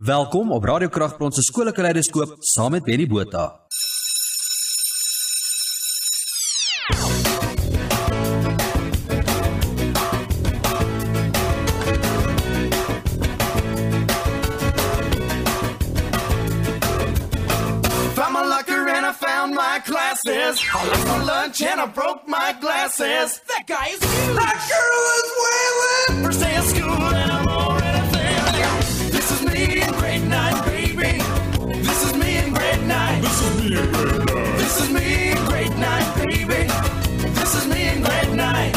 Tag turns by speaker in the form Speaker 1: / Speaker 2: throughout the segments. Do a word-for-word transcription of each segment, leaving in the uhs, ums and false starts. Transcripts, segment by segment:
Speaker 1: Welkom op Radio Kragtbron se Skole-kaleidoskoop saam met Benny Botha.
Speaker 2: Glasses. I left for lunch and I broke my glasses. That guy is huge. That girl is wailing. First day of school and I'm already failing. This is me in grade nine, baby. This is me in grade nine. This is me in grade nine. This is me in grade nine, baby. This is me in grade nine.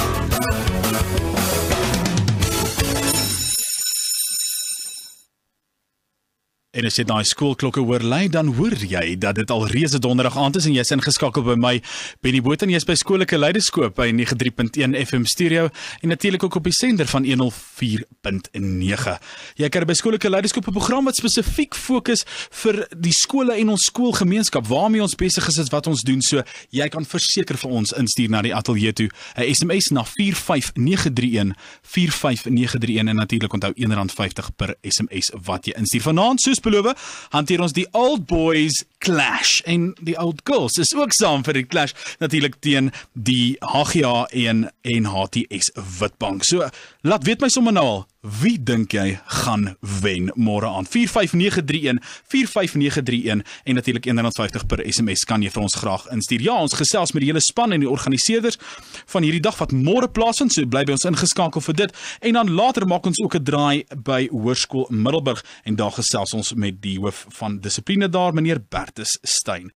Speaker 3: En as jy daai skoolklokke hoor lui, dan hoor jy dat dit al reuse donderdag aand is en jy's ingeskakel by my Benny Botha en jy's by Skole-kaleidoskoop by nege drie punt een F M stereo en natuurlik ook op die sender van honderd vier punt nege. Jy kan by Skole-kaleidoskoop 'n program wat spesifiek fokus vir die skole en ons skoolgemeenskap waarmee ons besig is, is wat ons doen. So jy kan verseker vir ons instuur na die ateljee toe 'n S M S na vier vyf nege drie een vier vyf nege drie een en natuurlik onthou een rand vyftig per S M S wat jy instuur. Vanaand soos beloof, hanteer ons die Old Boys Clash en die Old Girls is ook saam vir die Clash natuurlik teen die H G A en en H T S Witbank. So laat weet my sommer nou al, wie dink jy gaan wen môre aan? vier vyf nege drie een vier vyf nege drie een en natuurlik een rand vyftig per S M S kan jy vir ons graag instuur. Ja, ons gesels met die hele span en die organiseerders van hierdie dag wat môre plaasvind, so bly by ons ingeskakel vir dit. En dan later maak ons ook 'n draai by Hoërskool Middelburg en daar gesels ons met die hoof van dissipline daar, meneer Bertus Steyn.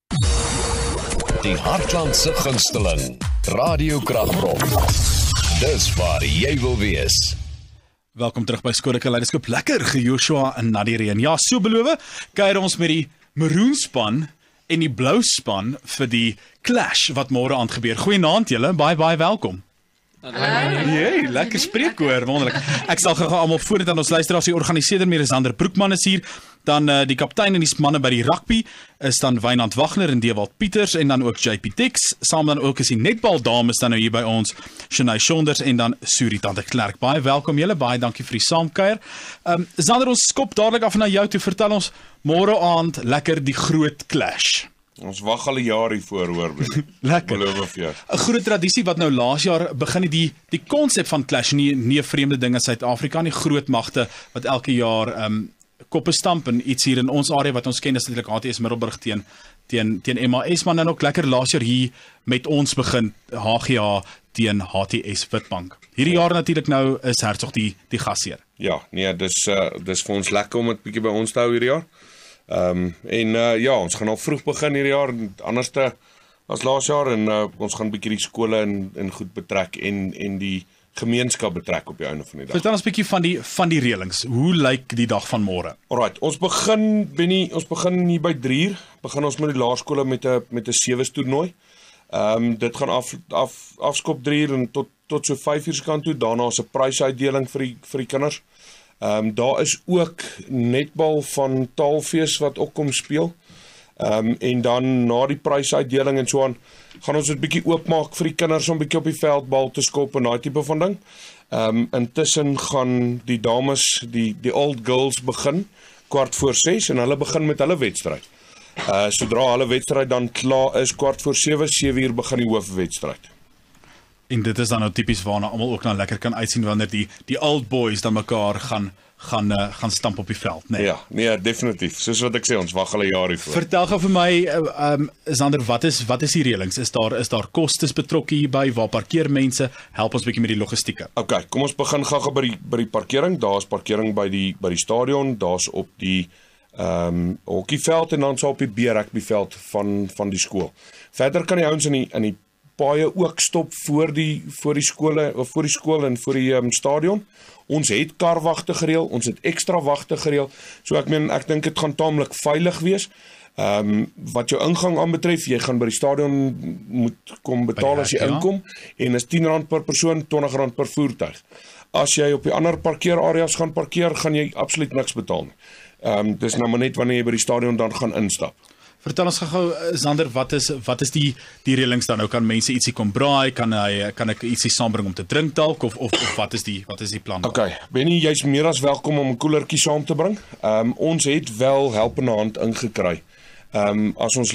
Speaker 4: Die Hartlandse gunsteling, Radio Kragtbron. Dis waar jy wil wees.
Speaker 3: Welkom terug by Skole-kaleidoskoop. Lekker, Joshua en Nadireen. Ja, so beloof, kuier ons met die maroon span en die blou span vir die clash wat môre aand gebeur. Goeienaand julle, baie baie welkom. Jee, lekker spreekkoor, wonderlik. Ek sal gou almal voordat aan ons luisteraars die organiseerder meer is Ander Broekman is hier, dan uh, die kaptein en die manne by die rugby is dan Wynand Wagner en Dewald Pieters en dan ook J P Tex, saam dan ook is die netbal dames dan nou hier by ons, Shanae Shonders en dan Surita de Klerk. Baie welkom julle, baie dankie vir die saamkuier. Um, Zander, ons skop dadelik af na jou toe, vertel ons môre aand lekker die groot clash.
Speaker 5: Ons wag al 'n jaar hiervoor hoor.
Speaker 3: Lekker.
Speaker 5: Beloof vir jou.
Speaker 3: 'n Groot tradisie wat nou laas jaar begin het, die die konsep van clash, nie nie 'n vreemde ding in Suid-Afrika nie, groot magte wat elke jaar um koppe stamp en iets hier in ons area wat ons ken is natuurlik H T S Middelburg teen teen teen M A S, maar dan ook lekker laas jaar hier met ons begin H G A teen H T S Witbank. Hierdie jaar natuurlik nou is Hertsog die die gasheer.
Speaker 5: Ja, nee, dis uh, dis vir ons lekker om dit bietjie by ons te hou hierdie jaar. Ehm um, en uh, ja, ons gaan al vroeg begin hierdie jaar, anderste as laas jaar en uh, ons gaan bietjie die skole en en goed betrek en en die gemeenskap betrek op die einde van die dag.
Speaker 3: Vertel ons bietjie van die van die reëlings. Hoe lyk die dag van môre?
Speaker 5: Alright, ons begin Benny, ons begin hier by drie uur. Begin ons met die laerskole met 'n met 'n sewees toernooi. Ehm um, dit gaan af af afskop drie uur en tot tot so vyf uur se kant toe. Daarna is 'n prysuitdeling vir die vir die kinders. Ehm um, daar is ook netbal van Taalfees wat ook kom speel. Ehm um, en dan na die prysuitdeling en so aan gaan ons dit bietjie oopmaak vir die kinders om bietjie op die veldbal te skop en daai tipe van ding. Ehm um, intussen gaan die dames, die die Old Girls begin kwart voor ses en hulle begin met hulle wedstryd. Uh sodra hulle wedstryd dan klaar is kwart voor sewe, sewe uur begin die hoofwedstryd.
Speaker 3: En dit is dan nou tipies waarna almal ook nou lekker kan uitsien wanneer die die old boys dan mekaar gaan gaan uh, gaan stamp op die veld, né? Nee.
Speaker 5: Ja, nee, definitief. Soos wat ek sê, ons wag al 'n jaar hiervoor.
Speaker 3: Vertel gou vir my, uh, um, Sander, wat is wat is die reëlings? Is daar is daar kostes betrokke hierby? Waar parkeer mense? Help ons bietjie met die logistieke.
Speaker 5: Okay, kom ons begin gou-gou by die by die parkering. Daar's parkering by die by die stadion, daar's op die ehm um, hokkieveld en dan so op die B-rugbyveld van van die skool. Verder kan die ouens in die in die paaie ook stop voor die voor die skole of voor die skool en voor die um, stadion. Ons het karwagte gereël, ons het ekstra wagte gereël. So ek meen ek dink dit gaan taamlik veilig wees. Ehm um, wat jou ingang aanbetref, jy gaan by die stadion moet kom betaal as jy inkom en is tien rand per persoon, twintig rand per voertuig. As jy op die ander parkeerareas gaan parkeer, gaan jy absoluut niks betaal nie. Ehm um, dis nou maar net wanneer jy by die stadion dan gaan instap.
Speaker 3: Vertel ons gou Zander, wat is wat is die die reëlings dan nou? Kan mense ietsie kom braai? Kan hy kan ek ietsie saambring om te drink dalk of of, of wat is die wat is die plan?
Speaker 5: Okay, Benny, jy's meer as welkom om 'n koelertjie saam te bring. Ehm um, ons het wel helpende hand ingekry. Ehm um, as ons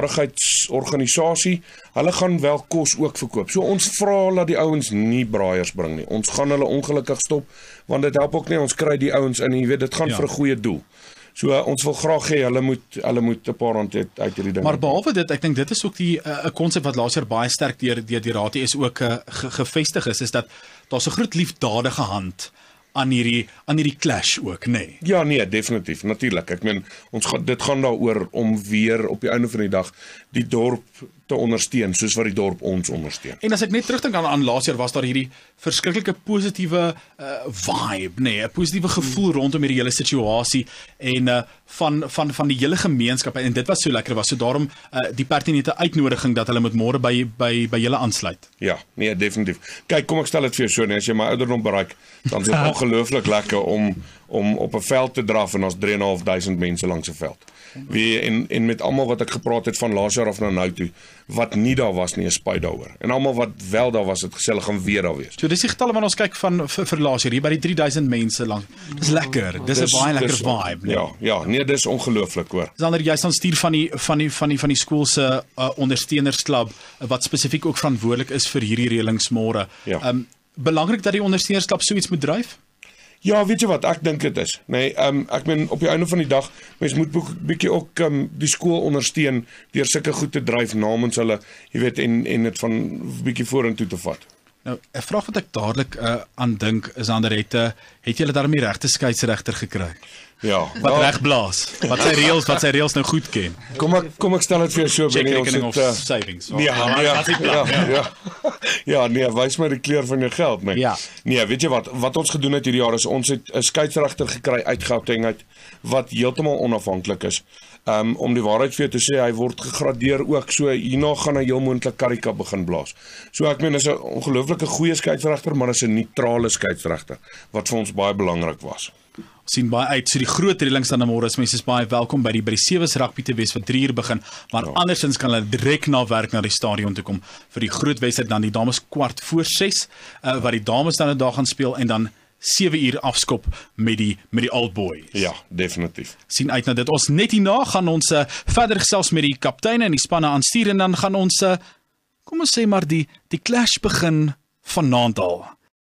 Speaker 5: liefdadigheidsorganisasie, hulle gaan wel kos ook verkoop. So ons vra dat die ouens nie braaiers bring nie. Ons gaan hulle ongelukkig stop want dit help ook nie ons kry die ouens in, jy weet dit gaan ja. vir 'n goeie doel. So uh, ons wil graag hê hulle moet hulle moet 'n paar rand uit, uit hierdie ding.
Speaker 3: Maar behalwe dit, ek dink dit is ook die 'n uh, konsep wat laas jaar baie sterk deur deur die raad is ook uh, ge, gevestig is, is dat daar's 'n groot liefdadige hand aan hierdie aan hierdie clash ook, nê. Nee.
Speaker 5: Ja, nee, definitief, natuurlik. Ek meen ons gaan dit gaan daaroor om weer op die einde van die dag die dorp te ondersteun soos wat die dorp ons ondersteun.
Speaker 3: En as ek net terugdink aan aan laas jaar was daar hierdie verskriklike positiewe uh, vibe, nê, nee, 'n positiewe gevoel rondom hierdie hele situasie en uh, van van van die hele gemeenskap en dit was so lekker was. So daarom uh, die pertinente uitnodiging dat hulle moet môre by by by julle aansluit.
Speaker 5: Ja, nee, definitief. Kyk, kom ek stel dit vir jou so, nee, as jy my ouderdom bereik, dan is dit ongelooflik lekker om om op 'n veld te draf en ons drie en 'n half duisend mense langs 'n veld. Wie en en met almal wat ek gepraat het van laas jaar af na nou toe, wat nie daar was nie, is spyt daaroor. En almal wat wel daar was, het gesê hulle gaan weer daar wees.
Speaker 3: So dis die getalle wat ons kyk van vir, vir laas jaar hier by die drie duisend mense langs. Dis lekker. Dis 'n baie lekker vibe, nee.
Speaker 5: Ja, ja, nee, dis ongelooflik hoor.
Speaker 3: Sander, jy staan stuur van die van die van die van die skool se uh, ondersteunersklub uh, wat spesifiek ook verantwoordelik is vir hierdie reëlings môre.
Speaker 5: Ja.
Speaker 3: Um belangrik dat die ondersteunersklub so iets moet dryf?
Speaker 5: Ja, weet jy wat, ek dink dit is. Nee, um, ek meen op die einde van die dag, mens moet bietjie ook um, die skool ondersteun deur sulke goed te dryf namens hulle, jy weet, en en dit van bietjie vorentoe te vat.
Speaker 3: Nou, 'n vraag wat ek dadelik uh, aan dink is Sander, het uh, het julle daarmee regte skeieregter gekry?
Speaker 5: Ja,
Speaker 3: wat
Speaker 5: wel,
Speaker 3: reg blaas. Wat sy reëls, wat sy reëls nou goed ken.
Speaker 5: Kom ek kom ek stel dit vir jou so binne ons
Speaker 3: het
Speaker 5: uh,
Speaker 3: savings.
Speaker 5: Nee, ja, nee, ja, ja, ja. Ja, nee, wys my die kleur van jou geld, nee.
Speaker 3: Ja.
Speaker 5: Nee, weet jy wat, wat ons gedoen het hierdie jaar is ons het 'n skeieregter gekry uit Gauteng uit wat heeltemal onafhanklik is. Um, om die waarheid vir jou te sê, hy word gegradeer ook, so hierna gaan hy heel moontlik karika begin blaas. So ek meen, is 'n ongelooflike goeie skeieregter, maar is 'n neutrale skeieregter, wat vir ons baie belangrik was.
Speaker 3: Sien baie uit. So die groot reëlings dan môre is mense is baie welkom by die by die Sewe's rugby te wees wat drie uur begin, maar ja. andersins kan hulle direk na werk na die stadion toe kom vir die groot wedstryd dan die dames kwart voor ses, uh, wat die dames dan 'n dag gaan speel en dan sewe uur afskop met die met die Old Boys.
Speaker 5: Ja, definitief.
Speaker 3: Sien uit na dit. Ons net hierna gaan ons uh, verder gesels met die kapteine en die spanne aanstuur en dan gaan ons uh, kom ons sê maar die die clash begin vanaand al.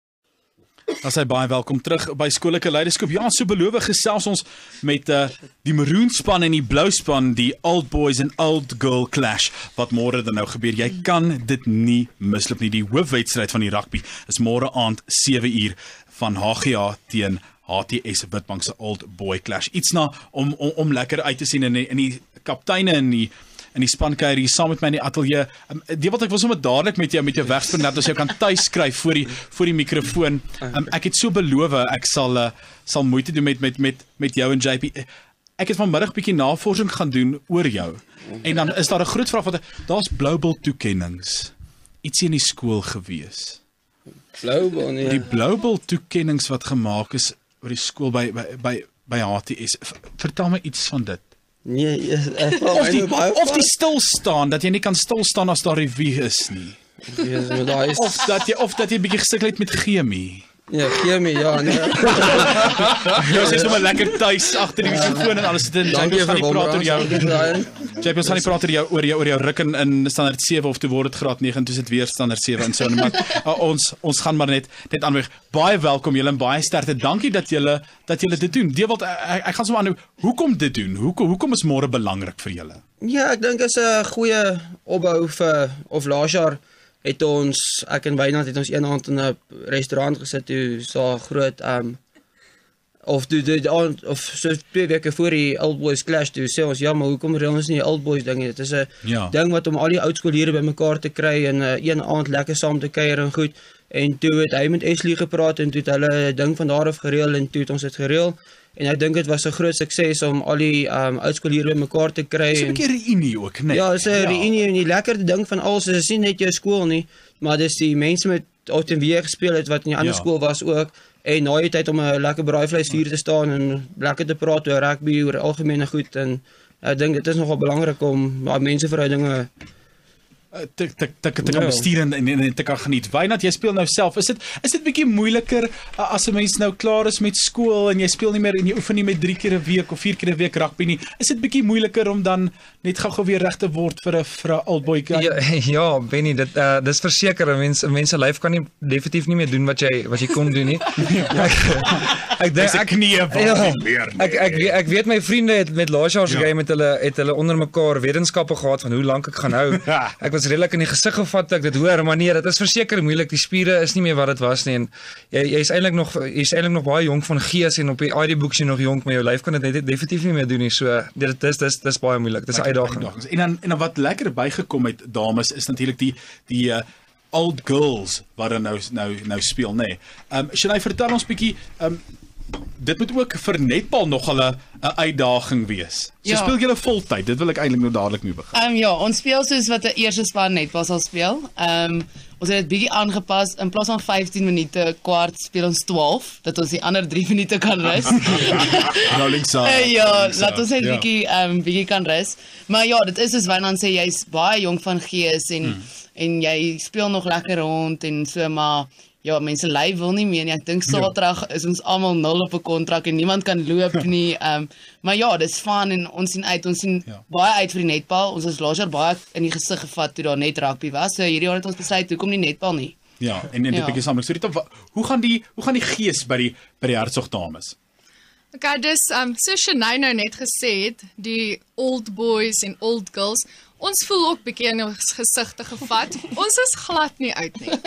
Speaker 3: As hy baie welkom terug by Skoolike Leierskap. Ja, so beloof gesels ons met uh, die Maroon span en die Blou span, die Old Boys en Old Girl Clash wat môre dan nou gebeur. Jy kan dit nie misloop nie. Die hoofwedstryd van die rugby is môre aand sewe uur van H G A teen H T S Witbank se Old Boy Clash. Iets na om om, om lekker uit te sien in die, in die kapteine en die in die spankuier hier saam met my in die ateljee. Um, die wat ek wil sommer dadelik met jou met jou wegspring dat ons jou kan tuis skryf voor die voor die mikrofoon. Um, ek het so beloof ek sal uh, sal moeite doen met met met met jou en J P. Ek het vanmiddag bietjie navorsing gaan doen oor jou. En dan is daar 'n groot vraag wat daar's Bloubil toekennings. Ietsie in die skool gewees.
Speaker 6: Bloubil nee.
Speaker 3: Die Bloubil toekennings wat gemaak is oor die skool by by by, by H T S. Vertel my iets van dit.
Speaker 6: Nee, ek
Speaker 3: Of die, of die stil staan, dat jy nie kan stil staan as daar revue is nie.
Speaker 6: Yes, maar daar is
Speaker 3: Of dat jy of dat jy bietjie gesukkel het met chemie.
Speaker 6: Ja, chemie, ja, nee.
Speaker 3: Jy is sommer lekker tuis agter die mikrofoon en alles. Dit
Speaker 6: Dankie
Speaker 3: gaan
Speaker 6: vir
Speaker 3: nie praat oor jou.
Speaker 6: jou.
Speaker 3: Jy het ons gaan nie praat oor jou oor jou oor jou ruk in, in standaard sewe of toe word dit graad nege en toe sit weer standaard sewe en so maar uh, ons ons gaan maar net net aanweg. Baie welkom julle en baie sterkte. Dankie dat julle dat julle dit doen. Dewald, ek, ek gaan sommer aan hoekom dit doen? Hoekom hoekom is môre belangrik vir julle?
Speaker 6: Ja, ek dink is 'n goeie opbou vir of laas jaar het ons, ek en Wynand het ons een aand in 'n restaurant gesit toe so groot um of toe die aand of so twee weke voor die Old Boys Clash toe sê ons ja, maar hoekom reël ons nie die Old Boys ding nie? Dit is 'n
Speaker 3: ja.
Speaker 6: ding wat om al die oudskoolleerders bymekaar te kry en uh, een aand lekker saam te kuier en goed. En toe het hy met Ashley gepraat en toe het hulle 'n ding van daar af gereël en toe het ons dit gereël. En ek dink dit was 'n groot sukses om al die um, oudskoolleerders bymekaar te kry.
Speaker 3: Dis 'n bietjie reunie ook, né? Nee?
Speaker 6: Ja, dis 'n ja. reunie en die lekkerste ding van alles is nie net jou skool nie, maar dis die mense met wat in weer gespeel het wat in die ander
Speaker 3: ja.
Speaker 6: skool was ook. En na die tyd om 'n lekker braaivleisvuur te staan en lekker te praat oor rugby, oor algemene goed en ek dink dit is nogal belangrik om ja, menseverhoudinge
Speaker 3: te te te, te kan
Speaker 6: Ja.
Speaker 3: bestuur en, en, en te kan geniet. Wynand, jy speel nou self. Is dit is dit bietjie moeiliker uh, as 'n mens nou klaar is met skool en jy speel nie meer en jy oefen nie met drie keer 'n week of vier keer 'n week rugby nie. Is dit bietjie moeiliker om dan net gou-gou weer reg te word vir 'n vir 'n old boy guy?
Speaker 7: Ja, ja, Benny, dit uh, dis verseker 'n mens 'n mens se lyf kan nie definitief nie meer doen wat jy wat jy kon doen nie. ek ek dink
Speaker 3: Ek knie
Speaker 7: ja,
Speaker 3: wil nie meer nie.
Speaker 7: ek ek weet- ek weet my vriende het met laas jaar se
Speaker 3: Ja.
Speaker 7: game met hulle het hulle onder mekaar wetenskappe gehad van hoe lank ek gaan hou.
Speaker 3: Ja.
Speaker 7: Ek was redelik in die gesig gevat toe ek dit hoor, maar nee, dit is verseker moeilik. Die spiere is nie meer wat dit was nie en jy jy's eintlik nog jy's eintlik nog baie jonk van gees en op die I D boek jy nog jonk, maar jou lyf kan dit net definitief nie meer doen nie. So dit is dis dis baie moeilik. Dis 'n uitdaging.
Speaker 3: Uitdagings. En dan en dan wat lekker bygekom het dames is natuurlik die die uh, old girls wat dan nou nou nou speel, nê. Nee. Ehm um, Shanay, vertel ons bietjie ehm um, dit moet ook vir netbal nog 'n 'n uitdaging wees. So
Speaker 8: Ja.
Speaker 3: speel julle voltyd. Dit wil ek eintlik nou dadelik mee begin.
Speaker 8: Ehm um, ja, ons speel soos wat 'n eerste span netbal sal speel. Ehm um, ons het dit bietjie aangepas. In plaas van vyftien minute kwart speel ons twaalf dat ons die ander drie minute kan rus.
Speaker 3: Rolling side.
Speaker 8: Uh, ja, laat ons net
Speaker 3: Ja.
Speaker 8: bietjie ehm um, bietjie kan rus. Maar ja, dit is soos Wynand sê, jy's baie jonk van gees en hmm. en jy speel nog lekker rond en so, maar ja, mense lyf wil nie meer nie. Ek dink Saterdag is ons almal nul op 'n kontrak en niemand kan loop nie. Ehm um, maar ja, dis fun en ons sien uit, ons sien
Speaker 3: Ja.
Speaker 8: baie uit vir die netbal. Ons is laas jaar baie in die gesig gevat toe daar net rugby was. So hierdie jaar het ons besluit hoekom nie netbal nie.
Speaker 3: Ja, en en dit
Speaker 8: Ja.
Speaker 3: bietjie saam. So Rita, wa- hoe gaan die hoe gaan die gees by die by die Hertsog dames?
Speaker 9: Okay, dis um so Shanay nou net gesê het, die old boys en old girls, ons voel ook bietjie in ons gesigte gevat. Ons is glad nie uit nie.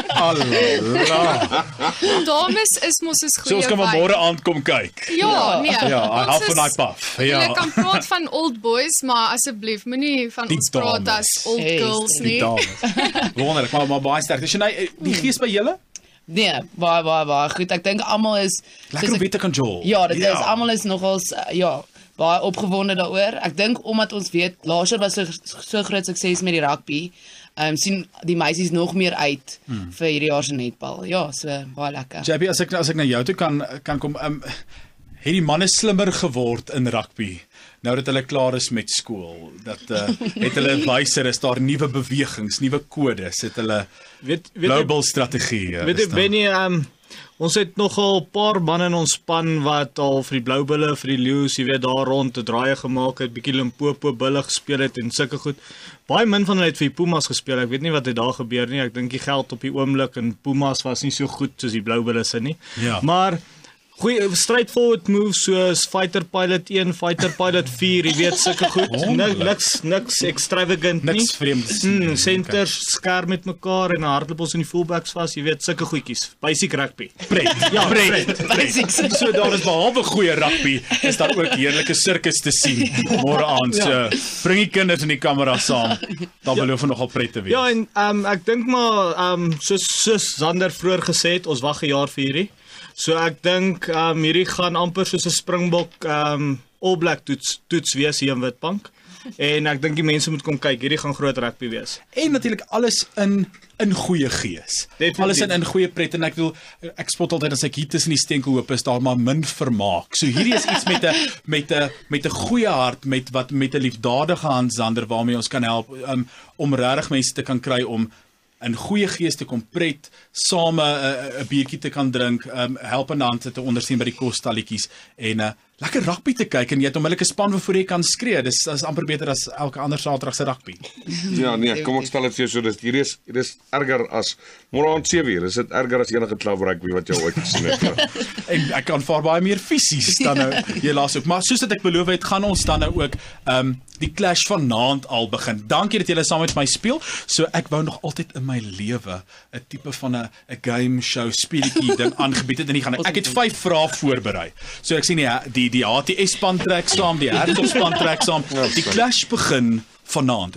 Speaker 3: Allah.
Speaker 9: Dames is mos is goeie.
Speaker 3: So ons kan maar
Speaker 9: vibe.
Speaker 3: môre aand kom kyk.
Speaker 9: Ja, nee.
Speaker 3: Ja, I
Speaker 9: ons
Speaker 3: half
Speaker 9: is-
Speaker 3: van daai puff. Ja.
Speaker 9: Jy kan praat van old boys, maar asseblief moenie van
Speaker 3: Die
Speaker 9: ons praat
Speaker 3: dames.
Speaker 9: as old
Speaker 8: Hey,
Speaker 9: girls
Speaker 3: Die
Speaker 9: nie.
Speaker 3: dames. Wonderlik, maar maar baie sterk. Shanay, die gees by julle?
Speaker 8: Nee, baie baie baie goed. Ek dink almal is
Speaker 3: Lekker
Speaker 8: soos
Speaker 3: om
Speaker 8: ek-
Speaker 3: weer te kan jol.
Speaker 8: Ja, dit is almal is nogals uh, ja, baie opgewonde daaroor. Ek dink omdat ons weet laas jaar was so so groot sukses met die rugby. Ehm um, sien die meisies nog meer uit hmm. vir hierdie jaar se netbal. Ja, so baie lekker.
Speaker 3: J B, as ek as ek na jou toe kan kan kom, um, het die manne slimmer geword in rugby nou dat hulle klaar is met skool. Dat uh, het hulle wyser, is daar nuwe bewegings, nuwe kodes, het hulle
Speaker 10: Weet weet jy,
Speaker 3: global strategie. uh,
Speaker 10: weet
Speaker 3: is
Speaker 10: jy
Speaker 3: daar.
Speaker 10: Benny, um, ons het nogal 'n paar manne in ons span wat al vir die Blou Bulle, vir die Leeu's, jy weet daar rond te draaie gemaak het, bietjie Limpopo Bulle gespeel het en sulke goed. Baie min van hulle het vir die Pumas gespeel. Ek weet nie wat het daar gebeur nie. Ek dink die geld op die oomblik en Pumas was nie so goed soos die Blou Bulle se nie.
Speaker 3: Ja.
Speaker 10: Maar goeie straightforward moves soos Fighter Pilot een, Fighter Pilot vier, jy weet sulke goed. Nik, niks niks extravagant nie.
Speaker 3: Niks vreemds.
Speaker 10: Mm, centers skerp met mekaar en 'n hardloop ons in die fullbacks vas, jy weet sulke goedjies. Basic rugby.
Speaker 3: Pret.
Speaker 10: Ja,
Speaker 3: pret.
Speaker 10: pret.
Speaker 8: Basics.
Speaker 3: So daar is behalwe goeie rugby, is daar ook heerlike sirkus te sien môre aand. So bring die kinders in die kamera saam. Dan beloof nogal pret te wees.
Speaker 10: Ja, en um, ek dink maar um, soos soos Zander vroeër gesê het, ons wag 'n jaar vir hierdie. So ek dink um, hierdie gaan amper soos 'n Springbok um, All Black toets toets wees hier in Witbank. En ek dink die mense moet kom kyk, hierdie gaan groot rugby wees.
Speaker 3: En natuurlik alles in in goeie gees.
Speaker 10: Definitief.
Speaker 3: Alles in in goeie pret en ek wil ek spot altyd as ek hier tussen die stenkelhoop is daar maar min vermaak. So hierdie is iets met 'n met 'n met 'n goeie hart met wat met 'n liefdadige hand Zander waarmee ons kan help um, om regtig mense te kan kry om in goeie gees te kom pret, same 'n uh, 'n biertjie te kan drink, um, help aan hand te ondersteun by die kostalletjies en 'n uh, lekker rugby te kyk en jy het onmiddellik 'n span waarvoor jy kan skree. Dis is amper beter as elke ander Saterdag se rugby.
Speaker 5: Ja, nee, kom ek stel dit vir jou so, dis hierdie is hier is erger as môre aand sewe uur. Is dit erger as enige klub rugby wat jy ooit gesien het?
Speaker 3: En ek aanvaar baie meer fisies dan nou helaas ook. Maar soos dit ek beloof het, gaan ons dan nou ook ehm um, die clash vanaand al begin. Dankie dat julle saam met my speel. So ek wou nog altyd in my lewe 'n tipe van 'n 'n game show speletjie ding aangebied het en nie gaan ek. Ek het vyf vrae voorberei. So ek sien die die die H T S span trek saam, die Hertog span trek saam. Die clash begin vanaand.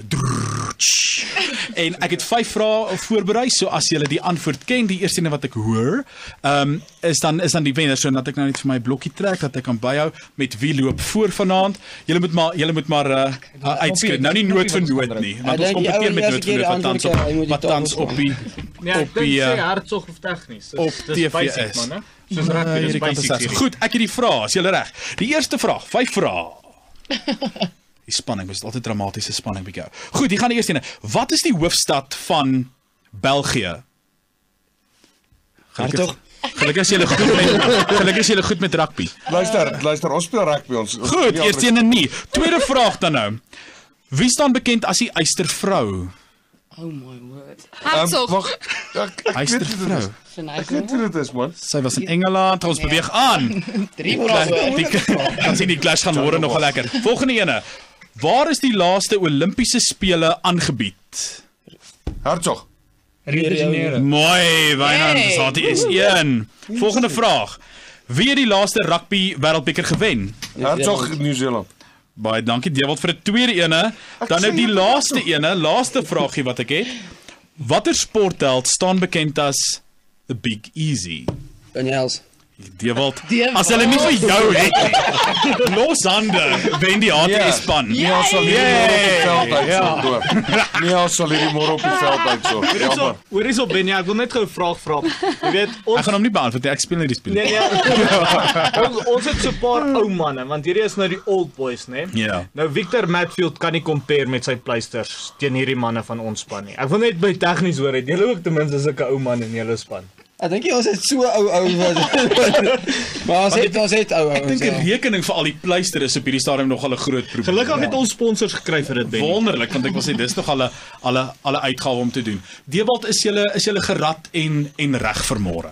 Speaker 3: En ek het vyf vrae voorberei, so as julle die antwoord ken, die eerste een wat ek hoor, ehm um, is dan is dan die wenner, so dat ek nou net vir my blokkie trek dat ek kan byhou met wie loop voor vanaand. Julle moet maar julle moet maar uh, uh, uitskryf. Nou nie nood vir nood nie, want ons kompeteer met nood vir nood wat tans op wat tans op die
Speaker 10: Nee, ek
Speaker 3: op
Speaker 10: dink
Speaker 3: die
Speaker 10: sê
Speaker 3: uh,
Speaker 10: Hertsog of tegnies.
Speaker 3: op T V is.
Speaker 10: Man, hè? Soos rugby, dis
Speaker 3: Hierdie kant is
Speaker 10: basic.
Speaker 3: reg. Goed, ek het die vrae, as julle reg. Die eerste vraag, vyf vrae. Die spanning, dis altyd dramatiese spanning bietjie. Goed, hier gaan die eerste ene. Wat is die hoofstad van België?
Speaker 6: Hartog.
Speaker 3: Gelukkig is julle goed met gelukkig is julle goed met rugby.
Speaker 5: Luister, luister, ons speel rugby ons. ons
Speaker 3: Goed, eerste ene nie. Tweede vraag dan nou. Wie staan bekend as die Eystervrou?
Speaker 8: Oh my word.
Speaker 9: Hertog.
Speaker 5: Wag, ek, ek weet nie
Speaker 3: Eystervrou.
Speaker 5: dit is. Ek weet nie dit is man.
Speaker 3: Sy was in Engeland, ons beweeg aan.
Speaker 8: Drie vrae.
Speaker 3: Kan sien die clash gaan môre nogal lekker. Volgende ene. Waar is die laaste Olimpiese spele aangebied?
Speaker 5: Hertog.
Speaker 7: Rio de Janeiro.
Speaker 3: Mooi, Wynand,
Speaker 8: Hey.
Speaker 3: dis is een. Volgende vraag. Wie het die laaste rugby wêreldbeker gewen?
Speaker 5: Hertog Nieu-Seeland.
Speaker 3: Baie dankie Dewald vir 'n tweede ene. Dan nou die laaste ene, laaste vraagie wat ek het. Watter sportheld staan bekend as The Big Easy?
Speaker 6: Daniels.
Speaker 3: Dewald.
Speaker 8: Dewald.
Speaker 3: As hulle nie vir jou het nie. Los hande wen die H T S span.
Speaker 5: Nie ons sal hierdie môre op die veld uitsorg hoor. Nie ons sal hierdie môre op die veld uitsorg.
Speaker 10: Hoorie so,
Speaker 5: Jammer.
Speaker 10: hoorie so Ben, ja, ek wil net gou 'n vraag vra. Jy weet,
Speaker 3: Ek
Speaker 10: ons
Speaker 3: gaan hom nie beantwoord nie, ek speel nie die spel.
Speaker 10: Nee, nee. ons, ons het so 'n paar ou manne, want hierdie is nou die old boys, né?
Speaker 3: Ja.
Speaker 10: Nou Victor Matfield kan nie compare met sy pleisters teen hierdie manne van ons span nie. Ek wil net by tegnies hoor, het julle ook ten minste sulke ou manne in julle span?
Speaker 6: Ek dink nie ons het so ou ou wat maar ons het ons het ou ou.
Speaker 3: Ek dink 'n rekening vir al die pleister is op hierdie stadium nogal 'n groot probleem.
Speaker 10: Gelukkig het ons sponsors gekry vir dit, Ben.
Speaker 3: Wonderlik, want ek wil sê dis nog al 'n al 'n al 'n uitgawe om te doen. Dewald, is julle is julle gerad en en reg vir môre?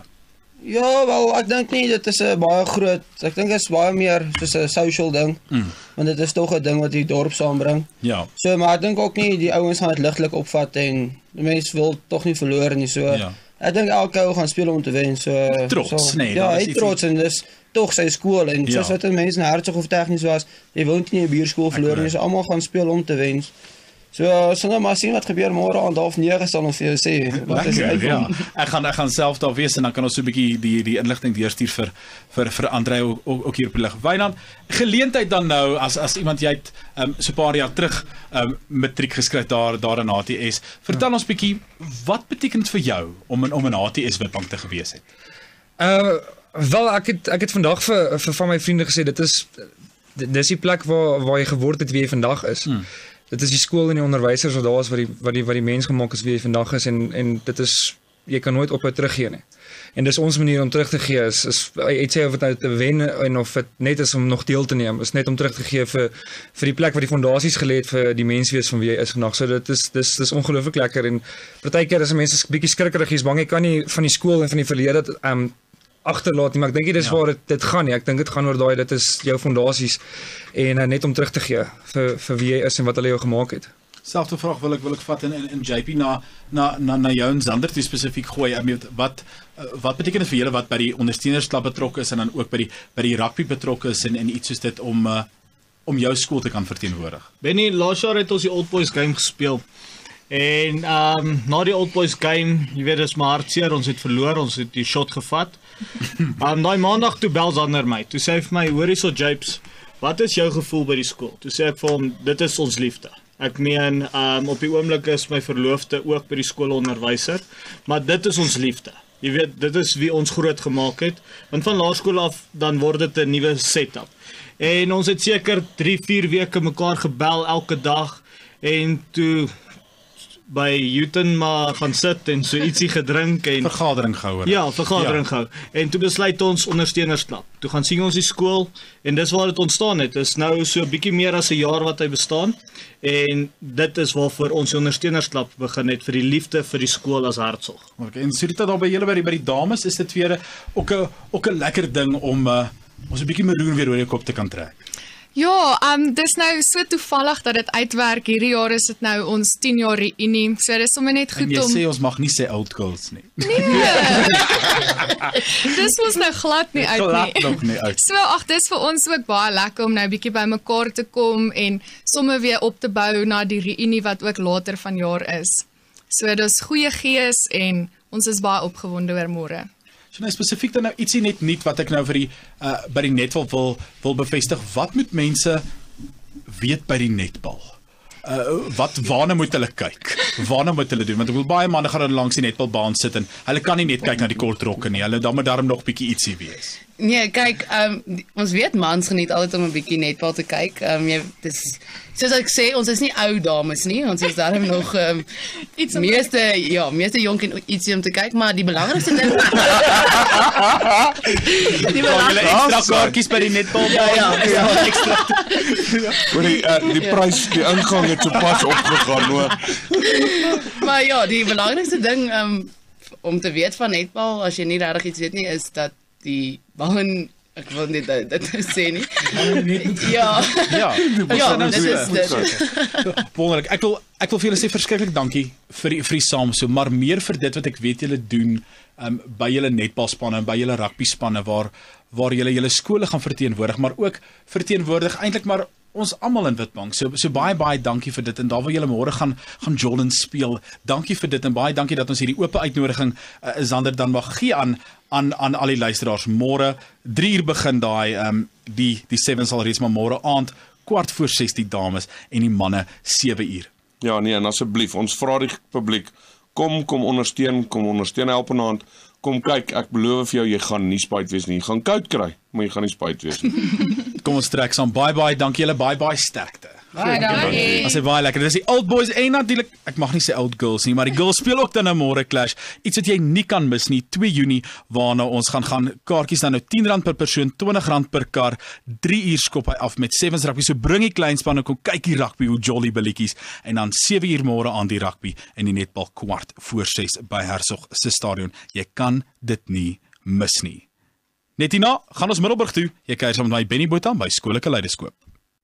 Speaker 6: Ja, wel ek dink nie dit is 'n baie groot. Ek dink dit is baie meer soos 'n social ding. Mm. Want dit is tog 'n ding wat die dorp saambring.
Speaker 3: Ja.
Speaker 6: So maar ek dink ook nie die ouens gaan dit ligtelik opvat en die mense wil tog nie verloor nie so.
Speaker 3: Ja.
Speaker 6: Ek dink elke ou gaan speel om te wen. So
Speaker 3: Trots,
Speaker 6: so,
Speaker 3: nee,
Speaker 6: Ja,
Speaker 3: daar is
Speaker 6: hy
Speaker 3: die
Speaker 6: trots en dis tog sy skool en
Speaker 3: Ja.
Speaker 6: soos wat die mense in Hertog of tegnies was, jy wil nie 'n buurskool verloor nie.
Speaker 3: weet.
Speaker 6: So almal gaan speel om te wen. So ons sal nou maar sien wat gebeur môre aan half nege sal ons vir jou sê. Wat is
Speaker 3: Lekker,
Speaker 6: dit?
Speaker 3: ja. Ek gaan ek gaan self daar wees en dan kan ons so 'n bietjie die die inligting deurstuur vir vir vir Andre ook, ook, ook hier op die lig. Wynand, geleentheid dan nou as as iemand jy het um, so 'n paar jaar terug um, matriek geskryf daar daar in H T S. Vertel ons bietjie wat beteken dit vir jou om in om in H T S Witbank te gewees het?
Speaker 7: Uh wel ek het ek het vandag vir vir van my vriende gesê dit is dis die plek waar waar jy geword het wie jy vandag is. Hmm. Dit is die skool en die onderwysers wat daar is wat die wat die wat die mens gemaak is wie jy vandag is en en dit is jy kan nooit ophou teruggee nie. En dis ons manier om terug te gee is is ek sê of dit nou te wen en of dit net is om nog deel te neem, is net om terug te gee vir vir die plek waar die fondasies gelê het vir die menswees van wie jy is vandag. So dit is dis dis ongelooflik lekker en partykeer is mense bietjie skrikkerig, jy's bang jy kan nie van die skool en van die verlede um agterlaat nie, maar ek dink nie dis ja. waar dit dit gaan nie. Ek dink dit gaan oor daai dit is jou fondasies en uh, net om terug te gee vir vir wie jy is en wat hulle jou gemaak het.
Speaker 3: Selfde vraag wil ek wil ek vat in in, in J P na na na na jou en Zander toe spesifiek gooi. Ek meen wat uh, wat beteken dit vir julle wat by die ondersteunersklub betrokke is en dan ook by die by die rugby betrokke is en en iets soos dit om uh, om jou skool te kan verteenwoordig?
Speaker 10: Benny, laas jaar het ons die Old Boys game gespeel. En ehm um, na die Old Boys game, jy weet dis maar hartseer, ons het verloor, ons het die shot gevat. Ehm um, daai maandag toe bel Zander my. Toe sê hy vir my, hoorie so Japes, wat is jou gevoel by die skool? Toe sê ek vir hom, dit is ons liefde. Ek meen, um, op die oomblik is my verloofde ook by die skoolonderwyser, maar dit is ons liefde. Jy weet, dit is wie ons groot gemaak het, want van laerskool af, dan word dit 'n nuwe setup. En ons het seker drie, vier weke mekaar gebel elke dag, en toe by Houghton maar gaan sit en so ietsie gedrink en
Speaker 3: vergadering gehou.
Speaker 10: Ja, vergadering ja. gehou. En toe besluit ons ondersteunersklub. Toe gaan sien ons die skool en dis waar dit ontstaan het. Dit is nou so 'n bietjie meer as 'n jaar wat hy bestaan en dit is waarvoor ons die ondersteunersklub begin het vir die liefde vir die skool as hartsorg.
Speaker 3: Okay, en so dit daar by julle by die by die dames is dit weer ook 'n ook 'n lekker ding om uh, ons 'n bietjie meroen weer oor die kop te kan trek.
Speaker 9: Ja, um, dis nou so toevallig dat dit uitwerk. Hierdie jaar is dit nou ons tien jaar reunie. So dis sommer net goed
Speaker 3: en jy
Speaker 9: om...
Speaker 3: jy sê ons mag nie sê old girls nie.
Speaker 9: Nee. Dis was nou glad nie uit
Speaker 3: glad
Speaker 9: nie.
Speaker 3: nog nie uit.
Speaker 9: So ag, dis vir ons ook baie lekker om nou bietjie bymekaar te kom en sommer weer op te bou na die reunie wat ook later vanjaar is. So dis goeie gees en ons is baie opgewonde oor môre.
Speaker 3: So nou spesifiek dan nou ietsie net nuut wat ek nou vir die uh, by die netbal wil wil bevestig. Wat moet mense weet by die netbal? Uh, wat waarna moet hulle kyk? Waarna moet hulle doen? Want ek wil baie manne gaan langs die netbalbaan sit en hulle kan nie net kyk na die kort rokke nie. Hulle dan moet daarom nog bietjie ietsie wees.
Speaker 8: Nee, kyk, um, ons weet mans geniet altyd om 'n bietjie netbal te kyk. Um, jy, dis, soos ek sê, ons is nie ou dames nie, ons is daarom nog um, iets meeste, ja, meeste jonk en ietsie om te kyk, maar die belangrikste ding...
Speaker 3: die belangrikste extra kaartjies by die netbal.
Speaker 8: Ja, ja, ja.
Speaker 3: Extra.
Speaker 5: Hoor die, uh, die prys, die ingang het so pas opgegaan, hoor.
Speaker 8: Maar ja, die belangrikste ding um, om te weet van netbal, as jy nie regtig iets weet nie, is dat die bal in, ek wil nie dit, dit sê nie. Ja.
Speaker 3: Ja,
Speaker 8: ja, dit is dit.
Speaker 3: Wonderlik. Ek wil ek wil vir julle sê verskriklik dankie vir die, vir die saam so, maar meer vir dit wat ek weet julle doen um, by julle netbalspanne en by julle rugbyspanne waar waar julle julle skole gaan verteenwoordig, maar ook verteenwoordig eintlik maar ons almal in Witbank. So so baie baie dankie vir dit en daar wil julle môre gaan gaan Jordan speel. Dankie vir dit en baie dankie dat ons hierdie oop uitnodiging uh, Zander dan mag gee aan aan aan al die luisteraars. Môre drie uur begin daai ehm um, die die sewe sal reeds maar môre aand kwart voor ses die dames en die manne sewe uur.
Speaker 5: Ja, nee, en asseblief, ons vra die publiek, kom kom ondersteun, kom ondersteun help in hand. Kom kyk, ek beloof vir jou, jy gaan nie spyt wees nie. Jy gaan koud kry, maar jy gaan nie spyt wees nie.
Speaker 3: Kom ons trek saam. Baie baie dankie julle, baie baie sterkte.
Speaker 8: Baie dankie.
Speaker 3: As jy baie lekker. Dis die Old Boys en natuurlik, ek mag nie sê Old Girls nie, maar die girls speel ook dan 'n môre clash. Iets wat jy nie kan mis nie. twee Junie waarna ons gaan gaan kaartjies dan nou tien rand per persoon, twintig rand per kar. drie uur skop hy af met sevens rugby. So bring die kleinspanne kom kyk die rugby hoe jolly billetjies en dan sewe uur môre aan die rugby en die netbal kwart voor ses by Hertzog se stadion. Jy kan dit nie mis nie. Net hierna gaan ons Middelburg toe. Jy kuier saam met my Benny Botha by Skoleke Leierskoop.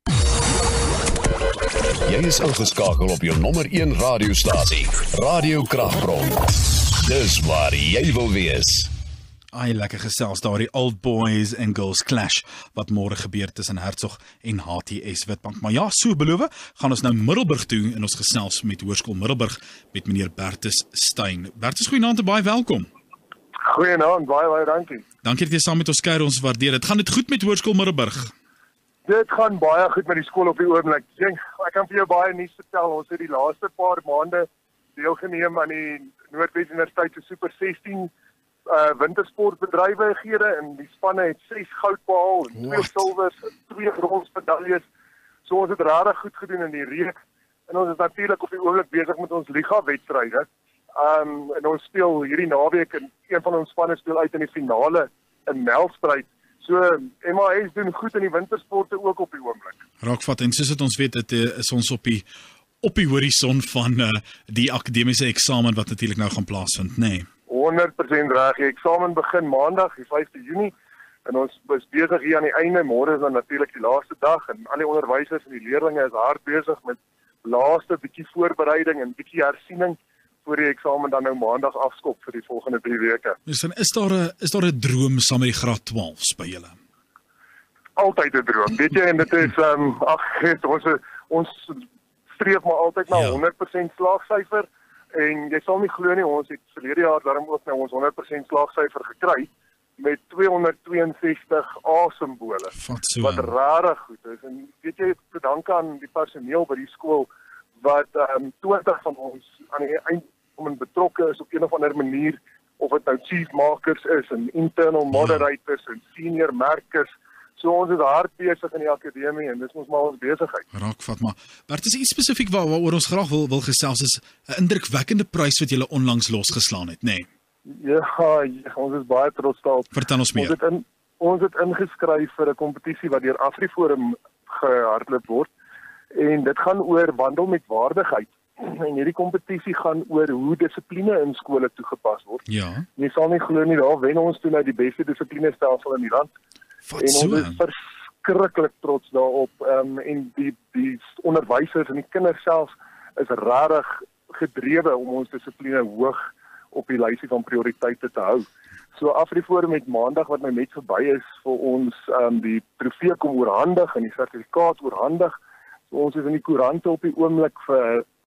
Speaker 4: Jy is ingeskakel op jou nommer een radiostasie, Radio Kragbron. Dis waar jy wil wees.
Speaker 3: Ai, lekker gesels daar die Old Boys and Girls Clash wat môre gebeur tussen Hertzog en H T S Witbank. Maar ja, so beloof, gaan ons nou Middelburg toe en ons gesels met Hoërskool Middelburg met meneer Bertus Steyn. Bertus, goeienaand en baie welkom.
Speaker 11: Goeienaand, baie baie dankie.
Speaker 3: Dankie dat jy saam met ons kuier, ons waardeer dit. Gaan dit goed met Hoërskool Middelburg?
Speaker 11: Dit gaan baie goed met die skool op die oomblik. Ek kan vir jou baie nuus vertel. Ons het die laaste paar maande deelgeneem aan die Noordwes Universiteit se Super sestien uh, wintersportbedrywighede en die spanne het ses goud behaal, twee silwers, twee bronsmedaljes. So ons het regtig goed gedoen in die reeks. En ons is natuurlik op die oomblik besig met ons liga wedstryde. Um, en ons speel hierdie naweek en een van ons spanne speel uit in die finale in Nelspruit. So M A S doen goed in die wintersporte ook op die oomblik.
Speaker 3: Raakvat en soos dit ons weet, dit is ons op die op die horison van uh, die akademiese eksamen wat natuurlik nou gaan plaasvind, nê. Nee.
Speaker 11: honderd persent reg. Die eksamen begin Maandag, die vyfde Junie. En ons is besig hier aan die einde. Môre is dan natuurlik die laaste dag en al die onderwysers en die leerders is hard besig met laaste bietjie voorbereiding en bietjie hersiening voor die eksamen dan nou Maandag afskop vir die volgende drie weke.
Speaker 3: Dus dan is daar 'n is daar 'n droom saam met die graad twaalfs by julle?
Speaker 11: Altyd 'n droom. Weet jy, en dit is ehm um, ag, ons ons streef maar altyd na ja. honderd persent slaagsyfer en jy sal nie glo nie, ons het verlede jaar daarom ook nou ons honderd persent slaagsyfer gekry met tweehonderdtweeënsestig A-simbole.
Speaker 3: So
Speaker 11: wat rarig goed is. En weet jy, te danke aan die personeel by die skool wat ehm um, twintig van ons aan die eind om betrokke is op een of ander manier, of dit nou chief makers is en internal moderators en senior merkers. So ons is hard besig in die akademie en dis ons maar ons besigheid.
Speaker 3: Raakvat maar. Bert, is iets spesifiek waar waaroor ons graag wil wil gesels is 'n indrukwekkende prys wat jy onlangs losgeslaan het, nê? Nee.
Speaker 11: Ja, ja, ons is baie trots daarop.
Speaker 3: Vertel ons meer.
Speaker 11: Ons het in, ons het ingeskryf vir 'n kompetisie wat deur AfriForum gehardloop word en dit gaan oor wandel met waardigheid. En hierdie kompetisie gaan oor hoe dissipline in skole toegepas word.
Speaker 3: Ja.
Speaker 11: Jy sal nie glo nie, daar wen ons toe nou die beste dissiplinestelsel in die land.
Speaker 3: Wat
Speaker 11: en ons
Speaker 3: so?
Speaker 11: is verskriklik trots daarop. Um, en die die onderwysers en die kinders self is regtig gedrewe om ons dissipline hoog op die lysie van prioriteite te hou. So AfriForum met Maandag wat nou net verby is vir ons um, die trofee kom oorhandig en die sertifikaat oorhandig. So ons is in die koerante op die oomblik vir